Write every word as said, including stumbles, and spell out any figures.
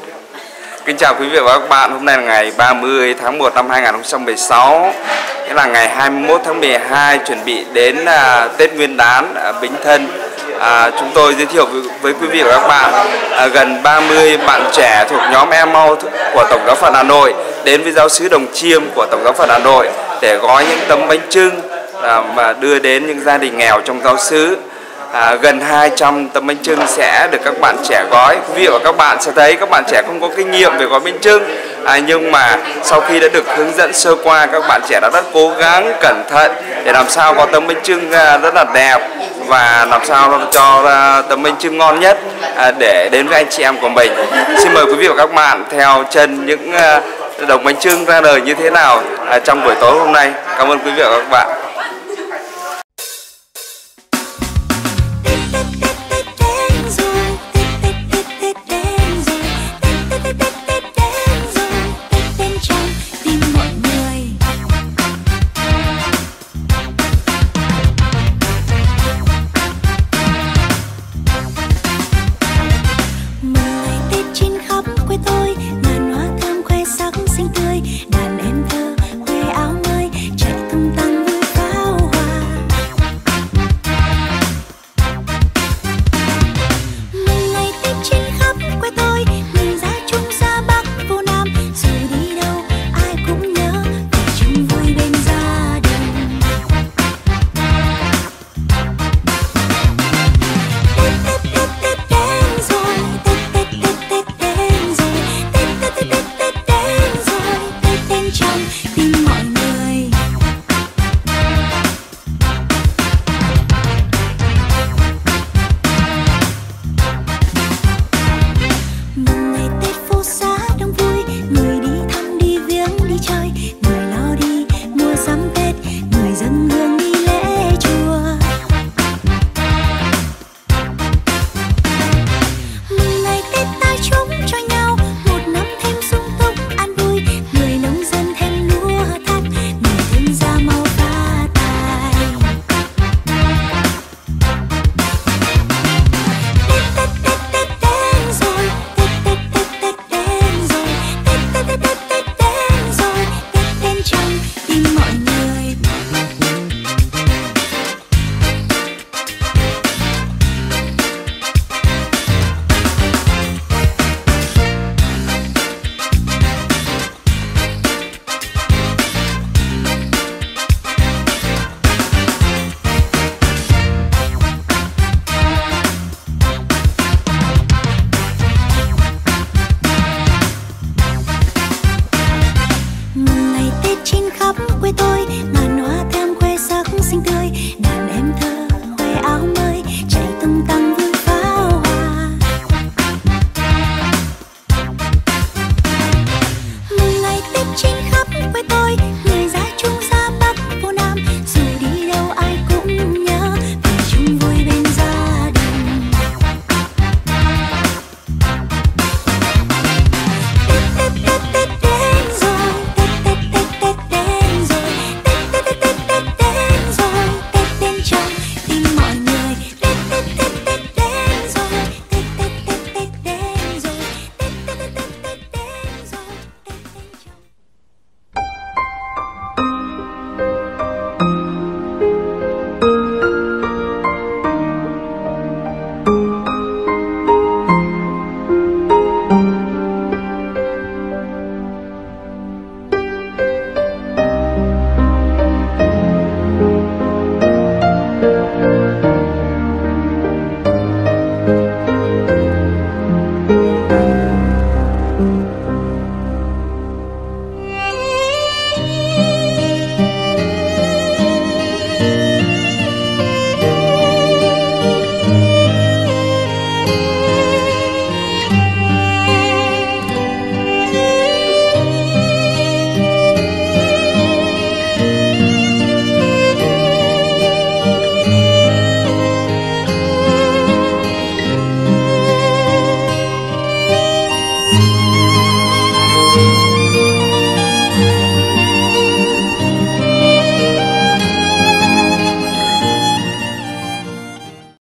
Kính chào quý vị và các bạn. Hôm nay là ngày ba mươi tháng một năm hai nghìn không trăm mười sáu, nghĩa là ngày hai mươi mốt tháng mười hai, chuẩn bị đến à, Tết Nguyên đán à, Bính Thân. À, chúng tôi giới thiệu với, với quý vị và các bạn à, gần ba mươi bạn trẻ thuộc nhóm Emmaus của Tổng giáo phận Hà Nội đến với giáo xứ Đồng Chiêm của Tổng giáo phận Hà Nội để gói những tấm bánh chưng à, và đưa đến những gia đình nghèo trong giáo xứ. À, gần hai trăm tấm bánh chưng sẽ được các bạn trẻ gói. Quý vị và các bạn sẽ thấy các bạn trẻ không có kinh nghiệm về gói bánh chưng, à, nhưng mà sau khi đã được hướng dẫn sơ qua, các bạn trẻ đã rất cố gắng cẩn thận để làm sao có tấm bánh chưng rất là đẹp và làm sao cho tấm bánh chưng ngon nhất à, để đến với anh chị em của mình. Xin mời quý vị và các bạn theo chân những đồng bánh chưng ra đời như thế nào à, trong buổi tối hôm nay. Cảm ơn quý vị và các bạn.